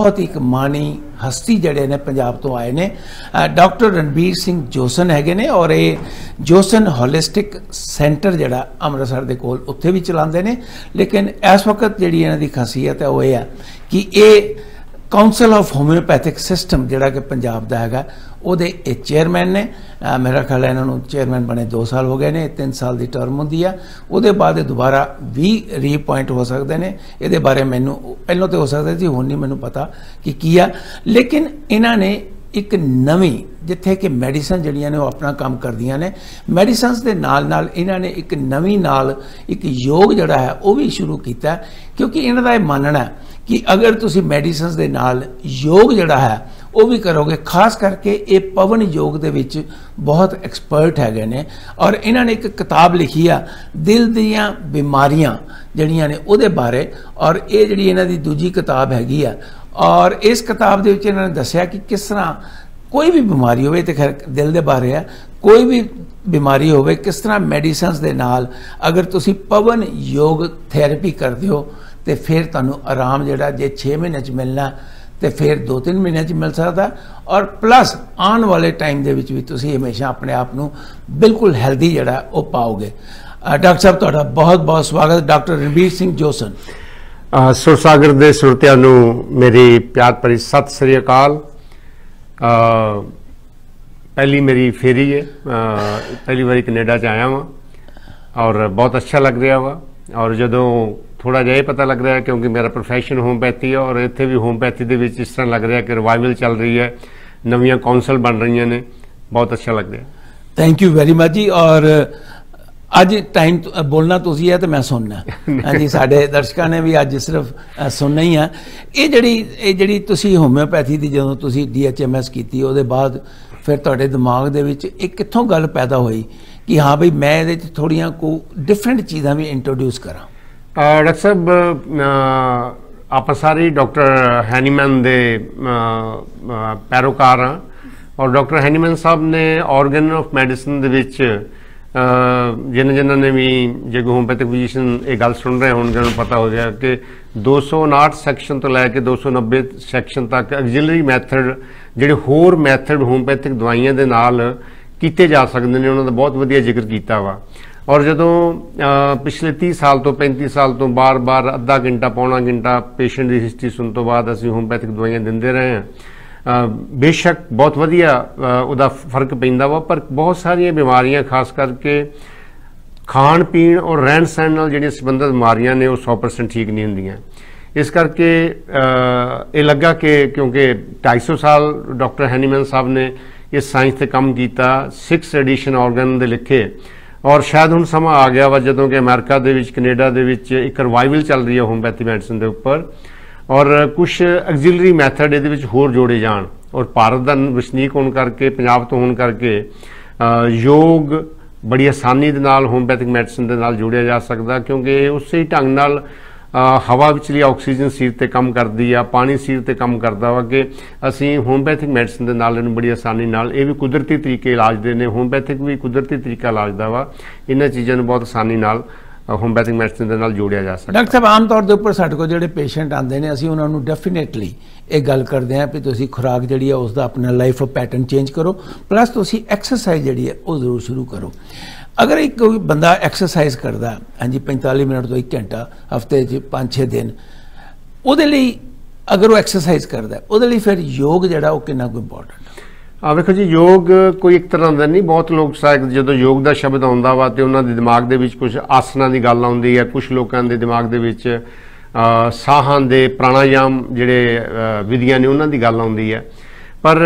बहुत ही एक मानी हस्ती जड़े ने पंजाब तो आए ने डॉक्टर रणबीर सिंह जोसन हैगे ने और ये जोसन होलिस्टिक सेंटर जड़ा अमृतसर दे कोल उत्थे भी चलाते हैं। लेकिन इस वक्त जी इन्हां दी खासियत है वो ये है कि ये काउंसल ऑफ होम्योपैथिक सिस्टम जोड़ा कि पंजाब का है ਉਹਦੇ चेयरमैन ने मेरा ख्याल है इन्होंने चेयरमैन बने 2 साल हो गए ने 3 साल की टर्म होंगी है वो बाद दोबारा भी रीअपॉइंट हो सकते हैं। ये बारे मैनू पहलों तो हो सकता जी हुण नहीं मैनू पता कि की है। लेकिन इन्होंने एक नवी जिथे कि मैडिसन जड़ियाँ ने वो अपना काम करदियाँ ने मैडिसनस के नाल इन्होंने एक नवी नाल एक योग जड़ा है वो भी शुरू किया क्योंकि इन्हों का मानना है कि अगर तुसी मैडिसनस के नाल योग जड़ा है वो भी करोगे खास करके ये पवन योग दे विच बहुत एक्सपर्ट है ने और इन्होंने एक किताब लिखी है दिल दियाँ बीमारियां जड़ियाँ ने उहदे बारे और ये जी इन्हां दी दूजी किताब हैगी है और इस किताब दे विच इन्होंने दस्सिया कि किस तरह कोई भी बीमारी होवे तो खैर दिल दे बारे है कोई भी बीमारी होवे किस तरह मैडिसनस दे नाल अगर तुसी पवन योग थेरेपी करते हो तो फिर तुहानूं आराम जिहड़ा जे 6 महीने च मिलना तो फिर 2-3 महीने च मिल सकता और प्लस आने वाले टाइम दे विच भी तुसी हमेशा अपने आप नूं बिल्कुल हैल्दी जिहड़ा वो पाओगे। डॉक्टर साहब तुहाडा बहुत बहुत स्वागत। डॉक्टर रणबीर सिंह जोसन सुरसागर दे सुरतियां नूं मेरी प्यार भरी सत श्री अकाल। पहली मेरी फेरी है पहली बारी कनेडा च आया वहाँ और बहुत अच्छा लग रहा वा और जदों थोड़ा जिहा पता लग रहा है क्योंकि मेरा प्रोफैशन होम्योपैथी है और इत्थे भी होम्योपैथी दे विच इस तरह लग रहा है कि रिवाइवल चल रही है नवीं कौंसल बन रही ने बहुत अच्छा लग रहा है। थैंक यू वेरी मच जी। और अज टाइम बोलना तुसी है तो मैं सुनना हाँ जी साडे दर्शकों ने भी अज सिर्फ सुनना ही है। ये जड़ी तुसी होम्योपैथी की जदों तुसी DHMS की उहदे बाद फिर तुहाडे दिमाग दे विच एक कित्थों गल पैदा हुई कि हाँ बई मैं इहदे च थोड़ियां को डिफरेंट चीज़ां भी इंट्रोड्यूस करा। डॉक्टर साहब आप सारे डॉक्टर हैनीमैन दे पैरोकार हाँ और डॉक्टर हैनीमैन साहब ने ऑर्गन ऑफ मैडिसन दे विच जिन्होंने भी जो होम्योपैथिक फिजिशियन ये गल सुन रहे होंगे उन्हें पता हो गया कि 259 सैक्शन तो लैके 290 सैक्शन तक ऑक्सिलरी मैथड ਜਿਹੜੇ होर मैथड होम्योपैथिक दवाइयां दे नाल कीते जा सकते हैं उन्होंने बहुत वधिया जिक्र किया वा। और जदों पिछले 30 साल तो 35 साल तो बार बार अद्धा घंटा पौना घंटा पेशेंट की हिस्ट्री सुन तो बाद असीं होम्योपैथिक दवाइयां दिंदे रहे हैं। बेशक बहुत वधिया उहदा फर्क पैंदा वा पर बहुत सारिया बीमारियां खास करके खाण पीण और रहन सहन नाल जिहड़ियां संबंधित बीमारियां ने वो 100% ठीक नहीं हुंदियां। इस करके ये लगा कि क्योंकि 250 साल डॉक्टर हैनीमैन साहब ने इस साइंस से काम किया 6 एडिशन ऑर्गन दे लिखे और शायद हुण समा आ गया वा जदों कि अमेरिका दे विच कनेडा दे विच एक रिवाइवल चल रही है होम्योपैथी मैडिसन के उपर और कुछ ऑक्सिलरी मैथड ये होर जोड़े जान और भारत का वसनीक होने करके पंजाब तो होने करके योग बड़ी आसानी दे नाल होम्योपैथिक मैडिसन दे नाल जोड़िया जा सकता क्योंकि उस ही ढंग नाल हवा विचली ऑक्सीजन सीर ते कम करती है पानी सीर ते कम करता वा कि असी होम्योपैथिक मैडिसन दे नाल इहनूं बड़ी आसानी नाल ये भी कुदरती तरीके इलाज दे ने होम्योपैथिक भी कुदरती तरीका इलाज दा वा इन्हां चीज़ां नूं बहुत आसानी नाल होम्योपैथिक मैडिसन दे नाल जोड़िया जा सकता। डॉक्टर साहब आम तौर के उपर साडे कोल जिहड़े पेशेंट आते हैं असीं उन्हां नूं डेफिनेटली ये गल करते हैं भी तुसीं खुराक जिहड़ी है उसका अपना लाइफ पैटर्न चेंज करो प्लस तुसीं एक्सरसाइज जिहड़ी है वो जरूर शुरू करो। अगर एक कोई बंदा एक्सरसाइज करता हाँ जी 45 मिनट तो 1 घंटा हफ्ते 5-6 दिन वो अगर वो एक्सरसाइज करता वो फिर योग जड़ा वो कितना कोई इंपॉर्टेंट। देखो जी योग कोई एक तरह का नहीं बहुत लोग शायद जो योग का शब्द आता वा तो उन्होंने दिमाग के कुछ आसना की गल आती है कुछ लोगों के दिमाग के साहां दे प्राणायाम जिहड़े विधियां ने उन्हां दी गल आउंदी है पर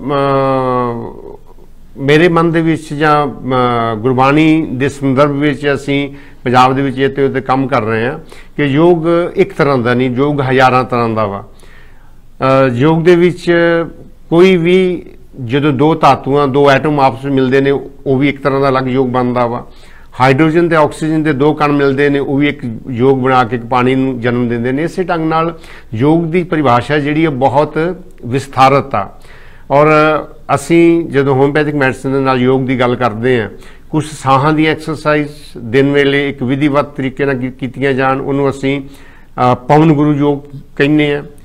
मेरे मन दे विच जां गुरबाणी दे संदर्भ विच असीं पंजाब दे विच इह ते काम कर रहे हैं कि योग एक तरह का नहीं योग हज़ारां तरह का वा। योग दे विच कोई भी जो 2 धातुआं 2 एटम आपस में मिलते हैं वो भी एक तरह का अलग योग बनता वा। हाइड्रोजन ते ऑक्सीजन के 2 कण मिलते हैं वो भी एक योग बना के पानी नूं जन्म देंदे ने। इस ढंग नाल योग की परिभाषा जिहड़ी है बहुत विस्तारत आ और असी जो होम्योपैथिक मैडिसन दे नाल योग की गल करते हैं कुछ साहां दी एक्सरसाइज दिन वेले एक विधिवत तरीके नाल कीतियां जान उन्होंने असी पवन गुरु योग कहने हैं।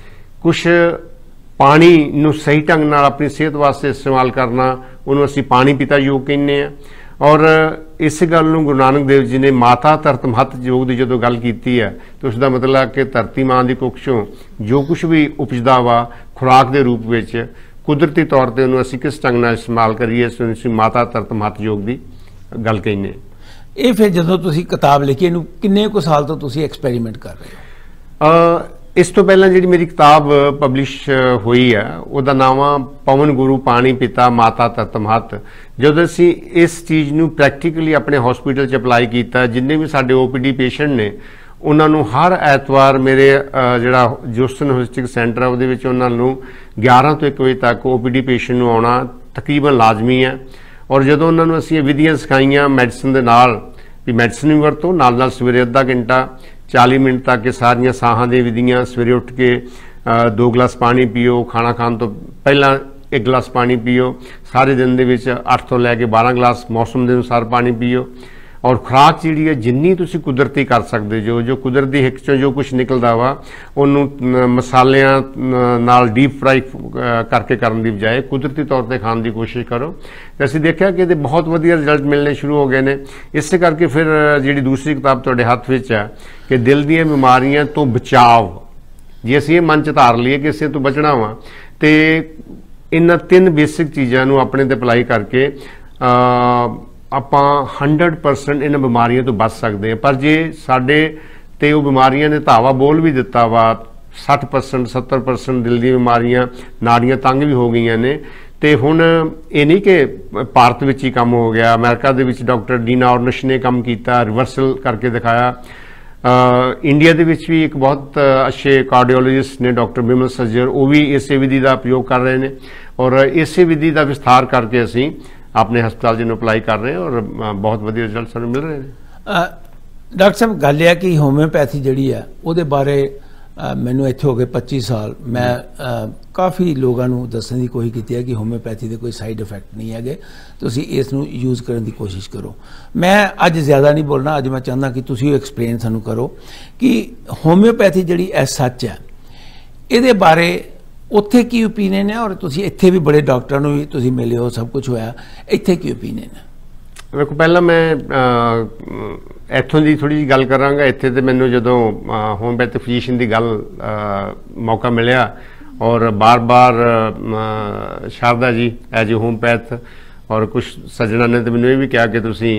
कुछ पानी नूं सही ढंग नाल अपनी सेहत वास्ते इस्तेमाल करना, उन्होंने असीं पानी पिता योग कहने हैं। और इस गल नूं गुरु नानक देव जी ने माता धरत महत योग की जो गल की है, तो उसका मतलब कि धरती मां की कुखों जो कुछ भी उपजदा वा खुराक के रूप में कुदरती तौर पर उन्होंने असीं किस ढंग नाल इस्तेमाल करिए, इस असीं माता धरत महत योग की गल कहने। ये फिर जो तुसीं किताब लिखी इहनूं किन्ने कुछ साल तो तुसीं एक्सपैरीमेंट कर रहे हो? इस तो पहला जी मेरी किताब पब्लिश हुई है, उसका नाम आ पवन गुरु पानी पिता माता धरत महत। जो असीं इस चीज़ नूं प्रैक्टिकली अपने हॉस्पिटल च अप्लाई किया, जिन्ने भी साडे OPD पेशेंट ने उन्होंने हर ऐतवार मेरे जिहड़ा जोसन होलिस्टिक सेंटर है उहदे विच उन्हां नूं 11 तो 1 बजे तक OPD पेशेंट नूं आउणा तकरीबन लाजमी है। और जदों उन्हां नूं असीं विधियां सिखाईयां मैडिसिन दे नाल भी मैडिसिन भी वरतो, नाल सवेरे अद्धा घंटा 40 मिनट तक के सारियां साहां दी विधियां, सवेरे उठ के 2 गिलास पानी पियो, खाना खाण तो पहला 1 गिलास पानी पियो, सारे दिन दे विच 8 तो लैके 12 गिलास मौसम के अनुसार पानी पियो। और खुराक जी है जिन्नी तुसीं कुदरती कर सकते जो कुदरती हिक चों जो कुछ निकलता वा उन्होंने मसालियां नाल डीप फ्राई करके करने की बजाय कुदरती तौर पर खाने की कोशिश करो। तो असीं देखा कि बहुत वधिया रिजल्ट मिलने शुरू हो गए हैं। इस करके फिर जी दूसरी किताब तुहाडे हत्थ विच है कि दिल दी बीमारियां तो बचाव, जे असीं मन च धार लीए कि इसे तो बचना वा, तो इन्हां 3 बेसिक चीज़ों को अपने ते अप्लाई करके ਆਪਾਂ 100% इन बीमारियों तो बच सकते हैं। पर जे साडे ते वो बीमारियां ने धावा बोल भी दिता वा 60% 70% दिल दी बीमारियां नाड़ियां तंग भी हो गई ने। तो हुण ये नहीं कि भारत विच ही काम हो गया, अमेरिका दे विच डॉक्टर डीना ऑर्निश ने काम किया, रिवर्सल करके दिखाया। इंडिया दे विच भी एक बहुत अच्छे कार्डियोलॉजिस्ट ने डॉक्टर बिमल सज्जर, वो भी इस विधि का उपयोग कर रहे हैं और इस विधि का विस्तार करके असीं अपने हस्पताल जिन्होंने अप्लाई कर रहे हैं और बहुत वधिया रिजल्ट सानूं मिल रहे हैं। डॉक्टर साहब गल है कि होम्योपैथी जिहड़ी है उहदे बारे मैनूं इत्थे हो गए 25 साल, मैं काफ़ी लोगों को दसण की कोशिश की है कि होम्योपैथी के कोई साइड इफेक्ट नहीं है, तुसीं इसनूं यूज़ करने की कोशिश करो। मैं अज ज़्यादा नहीं बोलना, अज मैं चाहता कि तुसीं एक्सप्लेन सानूं करो कि होम्योपैथी जिहड़ी सच है इहदे बारे उत्थे की ओपीनियन है, और तुसीं इत्थे भी बड़े डॉक्टरां नूं भी तुसीं मिले हो, सब कुछ होया, इत्थे की ओपीनियन है? देखो पहला मैं इत्थों की थोड़ी जी गल करांगा। इत्थे ते मैनूं जदों होम्योपैथिक फिजिशियन की गल मौका मिलिया और बार बार Sharda ji as a homeopath और कुछ सज्जणा ने तो मैनूं ये भी कहा कि तुसीं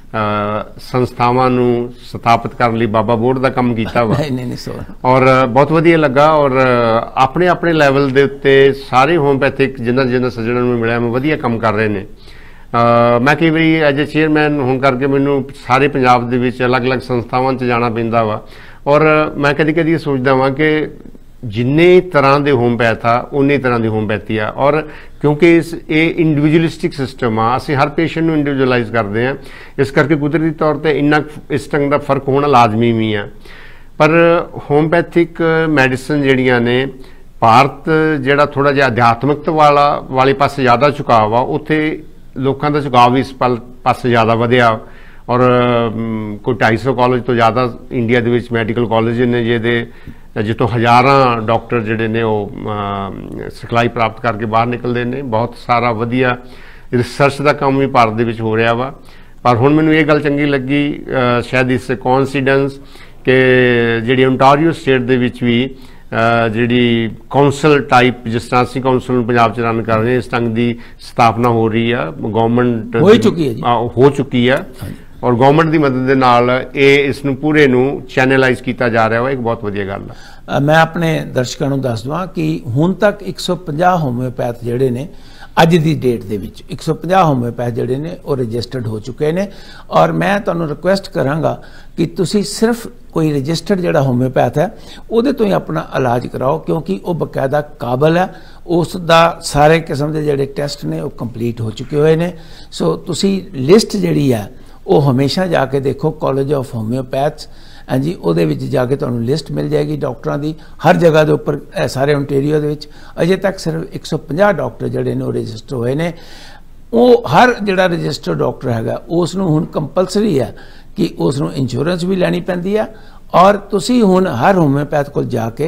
संस्थावां नूं स्थापित करने लई बाबा बोर्ड का काम किया वा और बहुत वधिया लगा। और अपने अपने लैवल के उत्ते सारे होम्योपैथिक जिन्हां सज्जणां नूं मिलिया मैं वधिया काम कर रहे हैं। मैं कई बारी एज ए चेयरमैन होने करके मैनूं सारे पंजाब दे विच अलग अलग संस्थावां च जाना पैंदा वा और मैं कदी कदी सोचदा वां कि जिन्ने तरह के होम्योपैथ आ उन्नी तरह की होम्योपैथी आ। और क्योंकि इस ये इंडिविजुअलिस्टिक सिस्टम आ, असीं हर पेशेंट नूं इंडिविजुअलाइज करते हैं, इस करके कुदरती तौर पर इन्ना इस ढंग का फर्क होना लाजमी भी है। पर होम्योपैथिक मैडिसिन जिहड़ियां ने भारत जिहड़ा थोड़ा जिहा अध्यात्मकता वाले पासे ज़्यादा झुकाव आ, उत्थे लोगों का झुकाव भी इस पासे ज़्यादा वधिया और कोई 250 कॉलेज तो ज़्यादा इंडिया दे विच मैडिकल कॉलेज ने जितों हज़ारां डॉक्टर जिहड़े ने सिखलाई प्राप्त करके बाहर निकलते हैं। बहुत सारा वधिया रिसर्च का काम भी भारत दे विच हो रहा वा। पर हुण मैनूं ये गल चंगी लगी शायद इस कोइंसिडेंस कि जिहड़ी ओंटारियो स्टेट दे विच भी जिहड़ी कौंसल टाइप जिस तरह असीं कौंसल पंजाब च रन कर रहे हैं इस ढंग की स्थापना हो रही है, गवर्नमेंट हो चुकी है और गवर्नमेंट की मदद के नाल इसनूं पूरे नूं चैनलाइज किया जा रहा है। एक बहुत वधिया गल है। मैं अपने दर्शकों को दस दूँ कि हुण तक 150 होम्योपैथ जिहड़े ने अज की डेट दे विच 150 होम्योपैथ जिहड़े ने वो रजिस्टर्ड हो चुके हैं और मैं तुहानूं रिक्वेस्ट करांगा कि तुसीं सिर्फ कोई रजिस्टर्ड जिहड़ा होम्योपैथ है उहदे तो ही अपना इलाज कराओ, क्योंकि वो बकायदा काबल है, उसका सारे किस्म के जिहड़े टैसट ने वो कंप्लीट हो चुके हुए हैं। सो तुसीं लिस्ट जिहड़ी है वो हमेशा जाके देखो कॉलेज ऑफ होम्योपैथ्स हाँ जी, उहदे विच जाके तुहानूं लिस्ट मिल जाएगी डॉक्टरां दी हर जगह के उपर सारे ओंटेरियो दे विच अजे तक सिर्फ 150 डॉक्टर जिहड़े ने रजिस्टर होए ने। वो हर जिहड़ा रजिस्टर्ड डॉक्टर हैगा उसनूं हुण कंपलसरी है कि उसनूं इंश्योरेंस भी लैनी पैंदी है और तुसीं हुण हर होम्योपैथ कोल जाके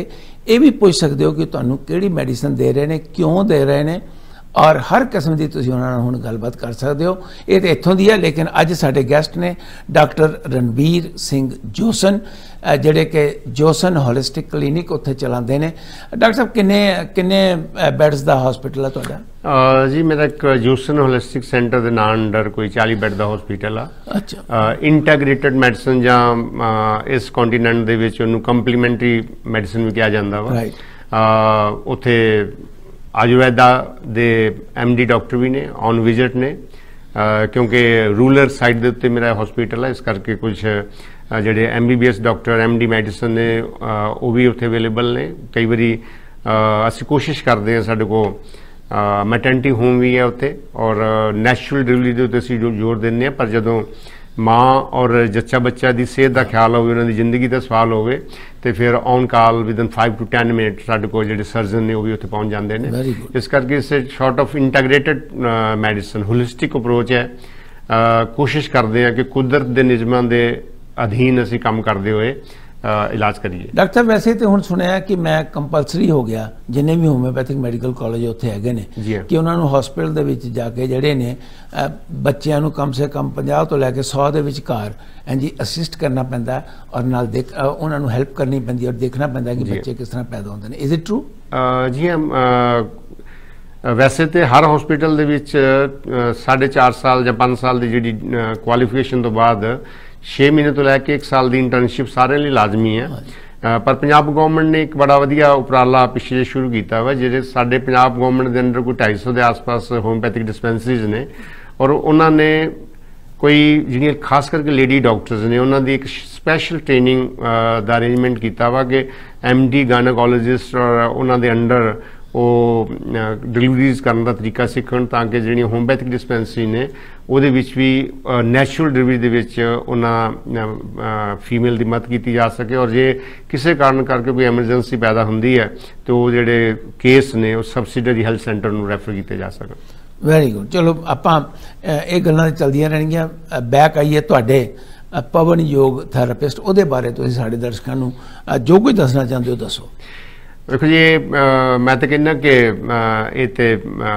ये भी पूछ सकते हो कि तुहानू किहड़ी मैडिसन दे रहे हैं, क्यों दे रहे हैं, और हर किस्म की तुसीं उन्हां नाल हुण गलबात कर सकते हो। ये तो इत्थों दी है, लेकिन अज साडे गैस्ट ने डॉक्टर रणबीर सिंह जोसन, जिहड़े कि जोसन होलिस्टिक क्लीनिक उत्थे चलाते हैं। डॉक्टर साहब किन्ने किन्ने बैड्स का हॉस्पिटल है तुहाडा? जी मेरा एक जोसन होलिस्टिक सेंटर के नाम अंडर कोई 40 बैड का हॉस्पिटल आ। अच्छा। इंटैग्रेटेड मैडिसन जां इस कॉन्टीनेंट दे विच उहनूं कंप्लीमेंटरी मैडिसन भी कहा जाता वा। राइट। उत्थे आयुर्वेदा दे MD डॉक्टर भी ने ऑन विजिट ने, क्योंकि रूरल साइड के उत्ते मेरा हॉस्पिटल है, इस करके कुछ ਜਿਹੜੇ MBBS डॉक्टर MD मैडिसन ने वो भी उत्थे अवेलेबल ने। कई बारी ਅਸੀਂ कोशिश करते हैं, साडे को मैटरनिटी होम भी है उत्थे, और नैचुरल डिलीवरी के उत्ते ਅਸੀਂ जोर देंगे। पर जदों माँ और जच्चा बच्चा की सेहत का ख्याल होवे, उन्हां दी जिंदगी का सवाल होवे, तो फिर on call within 5 to 10 minute साडे कोल जिहड़े सर्जन ने वो भी उत्थे पहुँच जाते हैं। इस करके इस sort of integrated medicine holistic approach है। कोशिश करते हैं कि कुदरत के नियमां के अधीन असीं काम करते हुए इलाज करिए। डॉक्टर साहब वैसे तो हुण सुनिया कि मैं कंपलसरी हो गया जिन्हें भी होम्योपैथिक मैडिकल कॉलेज उत्थे हैगे ने कि उन्होंने हॉस्पिटल दे विच जाके जिहड़े ने बच्चों को कम से कम 50 तो लैके 100 के विचकार जी असिस्ट करना पैंदा और नाल देख उन्होंने हेल्प करनी पैंदी और देखना पैंदा कि बच्चे किस तरह पैदा होंदे ने। Is it true? जी हम वैसे तो हर हॉस्पिटल दे विच 4.5 साल या 5 साल की जी क्वालिफिकेशन तो बाद 6 महीने तो लैके 1 साल की इंटर्नशिप सारे लिए लाजमी है। पर पंजाब गवर्नमेंट ने एक बड़ा वधिया उपराला पिछले शुरू किया वा, जिहड़े साडे पंजाब गवर्नमेंट के अंदर कोई 250 के आसपास होम्योपैथिक डिस्पेंसरीज ने, और उन्होंने कोई जिहड़ियां खास करके लेडी डॉक्टर्स ने उन्होंने एक स्पैशल ट्रेनिंग का अरेंजमेंट किया वा कि MD गायनोकोलॉजिस्ट और उन्होंने अंडर वो डिलीवरीज करने का तरीका सीखण, ताकि जिहड़ियां होम्योपैथिक डिस्पेंसरी ने ਉਹਦੇ ਵਿੱਚ भी नैचुरल डिलीवरी ਦੇ ਵਿੱਚ ਉਹਨਾਂ फीमेल की मदद की जा सके, और जे किसी कारण करके कोई एमरजेंसी पैदा होंदी है तो वो ਜਿਹੜੇ केस ने वो सबसिडरी हैल्थ सेंटर ਨੂੰ ਰੈਫਰ ਕੀਤੇ ਜਾ ਸਕਣ। Very good. ਚਲੋ ਆਪਾਂ ਇਹ ਗੱਲਾਂ ਚੱਲਦੀਆਂ ਰਹਿਣਗੀਆਂ। ਬੈਕ ਆਈਏ ਤੁਹਾਡੇ ਪਵਨ ਯੋਗ ਥੈਰੇਪਿਸਟ, ਉਹਦੇ ਬਾਰੇ ਤੁਸੀਂ ਸਾਡੇ ਦਰਸ਼ਕਾਂ ਨੂੰ ਜੋ ਕੁਝ ਦੱਸਣਾ ਚਾਹੁੰਦੇ ਹੋ ਦੱਸੋ। देखो जी मैं तो कहना कि ये तो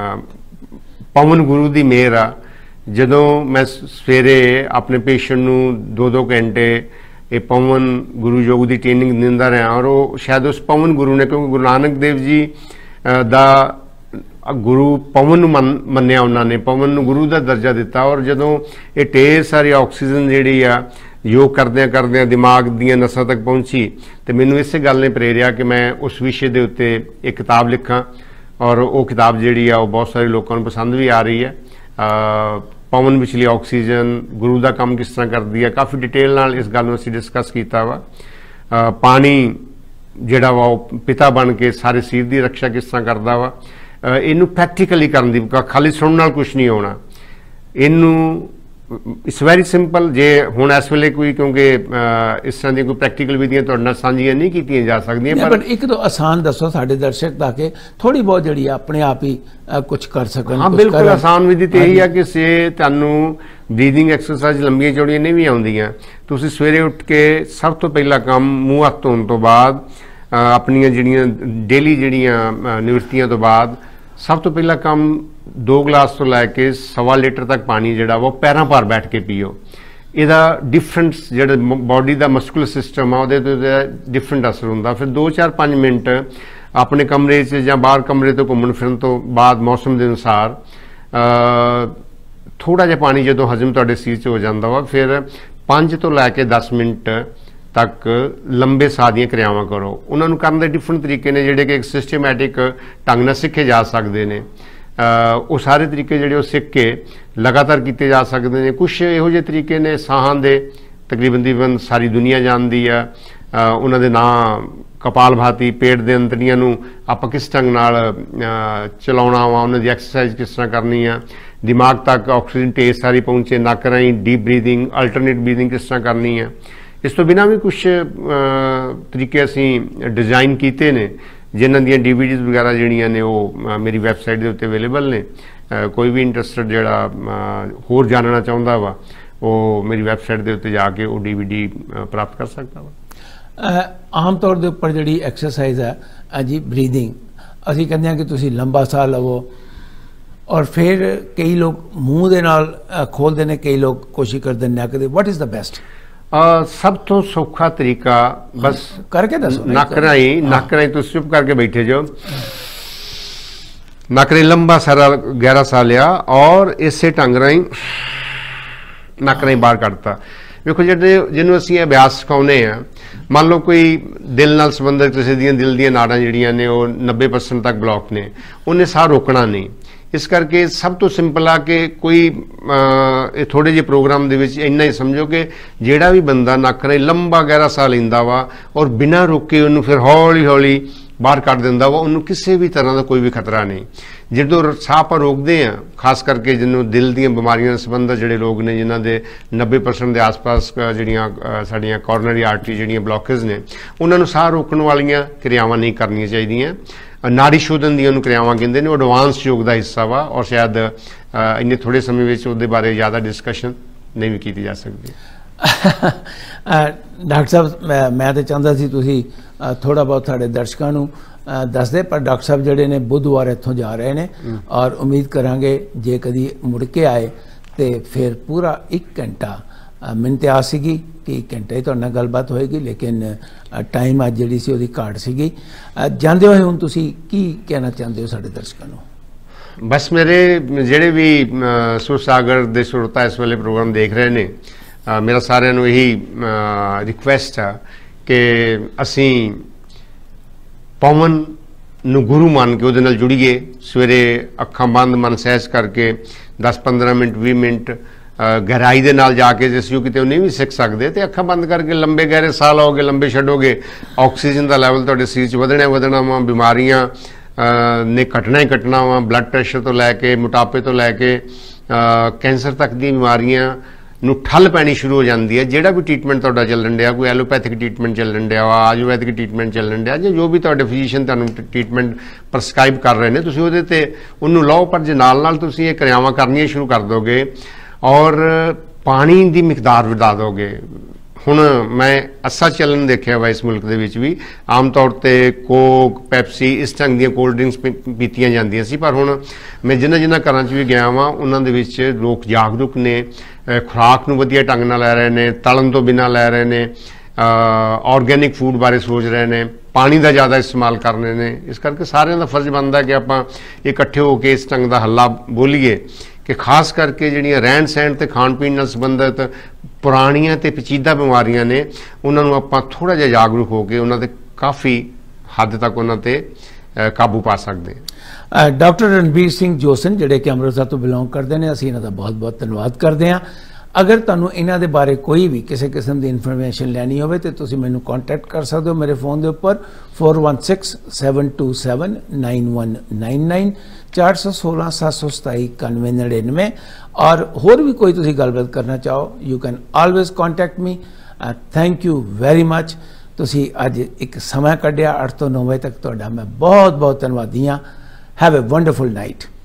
पवन गुरु की मेहर आ। ਜਦੋਂ मैं सवेरे अपने पेशेंट ਨੂੰ 2-2 घंटे ये पवन गुरु योग की ट्रेनिंग दिंदा रहा, और वो शायद उस पवन गुरु ने, क्योंकि गुरु नानक देव जी दा गुरु पवन मन्निया, उन्होंने पवन गुरु का दर्जा दिता। और जदों ये ढेर सारी ऑक्सीजन जी योग करदे करदे दिमाग दी नसां तक पहुंची, तो मैनूं इस गल ने प्रेरिया कि मैं उस विषय के उत्ते एक किताब लिखा, और वो किताब जी बहुत सारे लोगों को पसंद भी आ रही है। पवन विचली ऑक्सीजन गुरु का काम किस तरह करती है, काफ़ी डिटेल नाल इस गल असीं डिस्कस किया वा। पानी जिहड़ा वा पिता बन के सारे शरीर की रक्षा किस तरह करता वा, इनू प्रैक्टिकली करन दी, खाली सुनने नाल कुछ नहीं होना। इनू इट्स वैरी सिंपल। जे हुण इस वेले कोई, क्योंकि इस तरह दी कोई प्रैक्टिकल विधियां तुहाडे नाल साझीआं नहीं कीतियां जा सकदियां, पर एक तो आसान दसो साडे दर्शक ताकि थोड़ी बहुत जिहड़ी अपने आप ही कुछ कर सकन। हाँ बिल्कुल, आसान विधि तो यही है कि से तुहानू ब्रीदिंग एक्सरसाइज लंबियां चौड़ियां नहीं भी आउंदियां, तुसीं सवेरे उठ के सब तो पहला काम मूँह हत्थ धोण तो बाद अपनियां जिहड़ियां डेली जिहड़ियां निवृत्तियां तो बाद सब तो पहला काम 2 गिलास तो लैके 1.25 लीटर तक पानी जिहड़ा वो पैरों पर बैठ के पीओ। ਇਹਦਾ डिफरेंट जो बॉडी का मस्कुलर सिस्टम आ ਉਹਦੇ ਤੇ डिफरेंट असर ਹੁੰਦਾ। फिर 2-4-5 मिनट अपने कमरे च ਜਾਂ बाहर कमरे तो घूमन फिरन तो बाद मौसम के अनुसार थोड़ा जिहा पानी जो हजम तुहाडे सीर च हो जाता वा, फिर 5 तो लैके 10 मिनट तक लंबे साह ਦੀਆਂ क्रियावां करो। उन्होंने करने के डिफरेंट तरीके ने जिहड़े कि एक सिस्टमैटिक ढंग नाल सीखे जा सकते हैं। वो सारे तरीके जिहड़े सीख के लगातार किए जा सकते हैं। कुछ इहो जिहे तरीके ने साहां दे तकरीबन सारी दुनिया जानती है। उन्हां दे नाम कपालभाती, पेट दे अंतड़ियां नूं आपां किस ढंग नाल चलाउणा वा, उन्हां दी एक्सरसाइज किस तरह करनी है, दिमाग तक ऑक्सीजन ढेर सारी पहुँचे, नक राहीं डीप ब्रीदिंग, अल्टरनेट ब्रीदिंग किस तरह करनी है। इस तो बिना भी कुछ तरीके असीं डिजाइन किए ने, जिन्हां दी DVDs वगैरह जिहड़ियां ने वो मेरी वैबसाइट के उत्ते अवेलेबल ने। कोई भी इंटरस्टेड जिहड़ा होर जानना चाहुंदा वा वो मेरी वैबसाइट के उत्ते जाके वो DVD प्राप्त कर सकता वा। आम तौर के उपर जी एक्सरसाइज है जी ब्रीदिंग, असी कहते हैं कि तुसी लंबा साह लवो और फिर कई लोग मूँह के नाल खोलते हैं, कई लोग कोशिश करते हैं नक दे। What is the best? सब तो सौखा तरीका बस करके दसो। नक राही तुम चुप करके बैठे जो, नक राही लंबा सारा गहरा साह लिया और इसे ढंग राही नक राही बाहर कढ़ता। देखो जिन्होंने असी अभ्यास सिखाने हैं, मान लो कोई दिल नाल संबंधित किसी दियां दिल दियां नाड़ां जिहड़ियां ने वो 90% तक ब्लॉक ने, उन्हें साह रोकना नहीं। इस करके सब तो सिंपल आ कि कोई थोड़े जे प्रोग्राम दे विच इन्ना ही समझो कि जिहड़ा भी बंदा नक राही लंबा गहरा साह लैंदा वा और बिना रोके उन्होंने फिर हौली हौली बाहर कढ़ दिंदा वा, उन्होंने किसी भी तरह का कोई भी खतरा नहीं। जो साह पर रोकते हैं, खास करके जिन्होंने दिल दी बीमारियों से संबंधित जोड़े लोग ने जिन्हों के 90% के आस पास जोड़ियाँ साड़ियाँ कॉर्नरी आर्टरी जोड़ियाँ ब्लॉकेज ने, उन्होंने साह रोकने वालियाँ क्रियावां नहीं करनियां चाहिए। नाड़ी शोधन दी क्रियावां कहते हैं, एडवांस योग का हिस्सा वा और शायद इन्ने थोड़े समय में उसदे बारे ज़्यादा डिस्कशन नहीं भी की जा सकती। डॉक्टर साहब मैं तो चाहता सी तुसी थोड़ा बहुत साढ़े दर्शकों को दस दे, पर डॉक्टर साहब जोड़े ने बुधवार इतों जा रहे हैं और उम्मीद करांगे जे कदी मुड़ के आए तो फिर पूरा 1 घंटा मैंने तो आस सी कि 1 घंटे ही तुहाडे नाल गलबात होएगी, लेकिन टाइम अज जिहड़ी सी उहदी घाट सीगी। जांदे होए हुण तुसी की कहना चाहते हो साढ़े दर्शकों को? बस मेरे जिहड़े भी सुरसागर दे श्रोता इस वेले प्रोग्राम देख रहे ने, मेरा सारिਆਂ ਨੂੰ यही रिक्वेस्ट है कि असी पवन ਨੂੰ गुरु मान के ਉਹਦੇ ਨਾਲ जुड़िए। सवेरे ਅੱਖਾਂ ਬੰਦ मन सहज करके 10-15 मिनट 20 मिनट गहराई के नाल जाके जिस जो किते नहीं भी सीख सकते तो अखा बंद करके लंबे गहरे साह लाओगे, लंबे छड्डोगे, ऑक्सीजन का लैवल तुहाडे शरीर च वधना वा, बीमारियां ने घटना ही घटना वा, ब्लड प्रेशर तो लैके मोटापे तो लैके कैंसर तक दी बीमारियां नूं ठल पैनी शुरू हो जाती है। जिहड़ा भी ट्रीटमेंट तुहाडा चलन दिया, कोई एलोपैथिक ट्रीटमेंट चलन दिया वा, आयुर्वैदिक ट्रीटमेंट चलन दिया, जो भी तुहाडे फिजिशियन तुहानूं ट्रीटमेंट प्रस्क्राइब कर रहे हैं, तुसीं उहदे ते उहनूं लाओ। पर जे नाल तुसीं ये क्रियावां करनियां शुरू कर दोगे और पानी की मिकदार वधा दोगे। हुण मैं असा चलन देखा वा इस मुल्क दे विच भी, आम तौर पर कोक पैप्सी इस ढंग दी कोल्ड ड्रिंक्स पीतियां जांदियां सी, पर हुण मैं जिन्हां घरां च भी गया वा उन्हां दे विच लोग जागरूक ने, खुराक नूं वधिया ढंग नाल लै रहे ने, तलन तो बिना लै रहे ने, ऑर्गेनिक फूड बारे सोच रहे ने, पानी का ज़्यादा इस्तेमाल कर रहे हैं। इस करके सारिਆਂ ਦਾ फर्ज बनता है कि आपां इकट्ठे होकर इस ढंग का हल्ला बोलीए कि खास करके जिहड़ियां रहन सहन ते खाण पीण नाल संबंधित पुराणियां ते पेचीदा बीमारियां ने, उन्होंने आपां थोड़ा जिहा जागरूक होकर उन्हां ते काफ़ी हद तक उन्हां ते काबू पा सकते हैं। डॉक्टर रणबीर सिंह जोसन जिहड़े कि अमृतसर तो बिलोंग करते हैं, असीं इन्हां दा बहुत बहुत धन्नवाद करते हैं। अगर तुहानूं इन्हां दे बारे कोई भी किसी किस्म की इन्फॉर्मेशन लैनी होवे तो तुसीं मैनूं कॉन्टैक्ट कर सकते हो मेरे फोन के उपर 4167279199 416 727 9199। और होर भी कोई तुसीं गलबात करना चाहो, you can always contact me. Thank you very much. तुसीं अज एक समय कढ़िया 8 ਤੋਂ 9 बजे तक तुहाडा मैं बहुत बहुत धन्नवादी हाँ। Have a wonderful night.